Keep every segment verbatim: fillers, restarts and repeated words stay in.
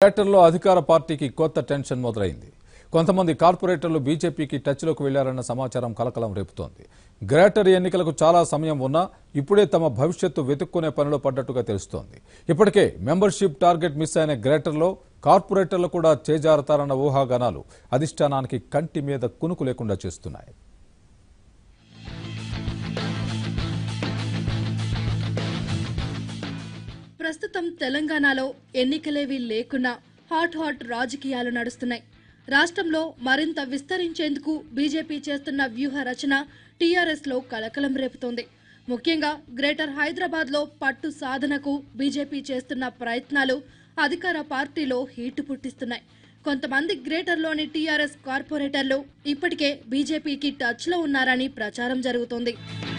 గ్రేటర్లో అధికార పార్టీకి కొత్త టెన్షన్ మొదలైంది. కొంతమంది కార్పొరేటర్లు బీజేపీకి టచ్లోకి వెళ్లారన్న సమాచారం కలకలం రేపుతోంది. గ్రేటర్ ఎన్నికలకు చాలా సమయం ఉన్నా ఇప్పుడే తమ భవిష్యత్తు వెతుక్కునే పనిలో పడ్డట్టుగా తెలుస్తోంది. ఇప్పటికే మెంబర్షిప్ టార్గెట్ మిస్ అయిన గ్రేటర్లో కార్పొరేటర్లు కూడా చేజారతారన్న ఊహాగానాలు అధిష్టానానికి కంటి మీద కునుకు లేకుండా చేస్తున్నాయి. ప్రస్తుతం తెలంగాణలో ఎన్నికలేవి లేకున్నా హాట్ హాట్ రాజకీయాలు నడుస్తున్నాయి. రాష్ట్రంలో మరింత విస్తరించేందుకు బీజేపీ చేస్తున్న వ్యూహ రచన టీఆర్ఎస్ లో కలకలం రేపుతోంది. ముఖ్యంగా గ్రేటర్ హైదరాబాద్ లో పట్టు సాధనకు బీజేపీ చేస్తున్న ప్రయత్నాలు అధికార పార్టీలో హీటు పుట్టిస్తున్నాయి. కొంతమంది గ్రేటర్లోని టీఆర్ఎస్ కార్పొరేటర్లు ఇప్పటికే బీజేపీకి టచ్ లో ఉన్నారని ప్రచారం జరుగుతోంది.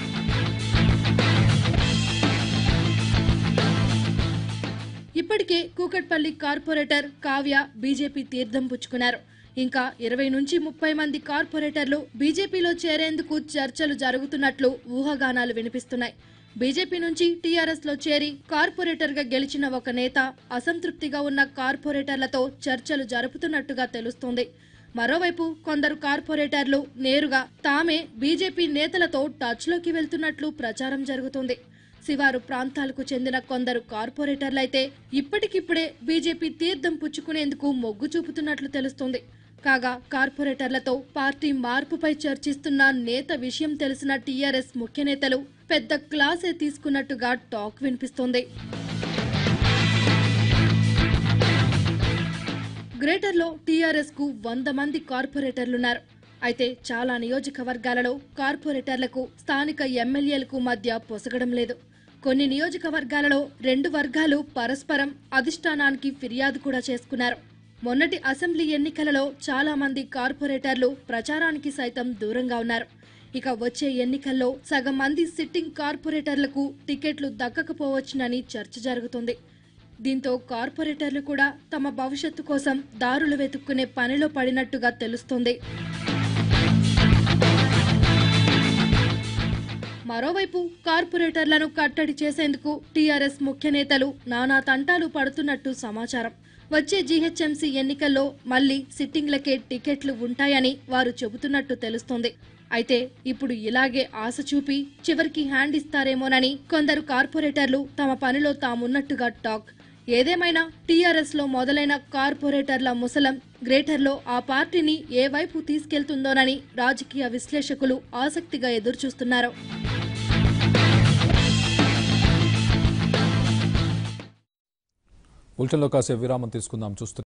ఇప్పటికే కూకట్పల్లి కార్పొరేటర్ కావ్య బీజేపీ తీర్థం పుచ్చుకున్నారు. ఇంకా ఇరవై నుంచి ముప్పై మంది కార్పొరేటర్లు బీజేపీలో చేరేందుకు చర్చలు జరుగుతున్నట్లు ఊహాగానాలు వినిపిస్తున్నాయి. బీజేపీ నుంచి టీఆర్ఎస్ లో చేరి కార్పొరేటర్ గా గెలిచిన ఒక నేత అసంతృప్తిగా ఉన్న కార్పొరేటర్లతో చర్చలు జరుపుతున్నట్టుగా తెలుస్తోంది. మరోవైపు కొందరు కార్పొరేటర్లు నేరుగా తామే బీజేపీ నేతలతో టచ్ లోకి వెళ్తున్నట్లు ప్రచారం జరుగుతోంది. శివారు ప్రాంతాలకు చెందిన కొందరు కార్పొరేటర్లైతే ఇప్పటికిప్పుడే బీజేపీ తీర్థం పుచ్చుకునేందుకు మొగ్గు చూపుతున్నట్లు తెలుస్తోంది. కాగా కార్పొరేటర్లతో పార్టీ మార్పుపై చర్చిస్తున్న నేత విషయం తెలిసిన టీఆర్ఎస్ ముఖ్య నేతలు పెద్ద క్లాసే తీసుకున్నట్టుగా టాక్ వినిపిస్తోంది. గ్రేటర్లో టీఆర్ఎస్ కు వంద మంది కార్పొరేటర్లున్నారు. అయితే చాలా నియోజకవర్గాలలో కార్పొరేటర్లకు స్థానిక ఎమ్మెల్యేలకు మధ్య పొసగడం లేదు. కొన్ని నియోజకవర్గాలలో రెండు వర్గాలు పరస్పరం అధిష్టానానికి ఫిర్యాదు కూడా చేసుకున్నారు. మొన్నటి అసెంబ్లీ ఎన్నికలలో చాలా మంది కార్పొరేటర్లు ప్రచారానికి సైతం దూరంగా ఉన్నారు. ఇక వచ్చే ఎన్నికల్లో సగం మంది సిట్టింగ్ కార్పొరేటర్లకు టికెట్లు దక్కకపోవచ్చునని చర్చ జరుగుతుంది. దీంతో కార్పొరేటర్లు కూడా తమ భవిష్యత్తు కోసం దారులు వెతుక్కునే పనిలో పడినట్టుగా తెలుస్తోంది. మరోవైపు కార్పొరేటర్లను కట్టడి చేసేందుకు టీఆర్ఎస్ ముఖ్య నేతలు నానా తంటాలు పడుతున్నట్టు సమాచారం. వచ్చే జీహెచ్ఎంసీ ఎన్నికల్లో మళ్లీ సిట్టింగ్లకే టికెట్లు ఉంటాయని వారు చెబుతున్నట్టు తెలుస్తోంది. అయితే ఇప్పుడు ఇలాగే ఆశ చూపి చివరికి హ్యాండ్ ఇస్తారేమోనని కొందరు కార్పొరేటర్లు తమ పనిలో తామున్నట్టుగా టాక్. ఏదేమైనా టీఆర్ఎస్ లో మొదలైన కార్పొరేటర్ల ముసలం గ్రేటర్లో ఆ పార్టీని ఏ వైపు తీసుకెళ్తుందోనని రాజకీయ విశ్లేషకులు ఆసక్తిగా ఎదురుచూస్తున్నారు. బులెటిన్లో కాసేపు విరామం తీసుకుందాం. చూస్తున్నారు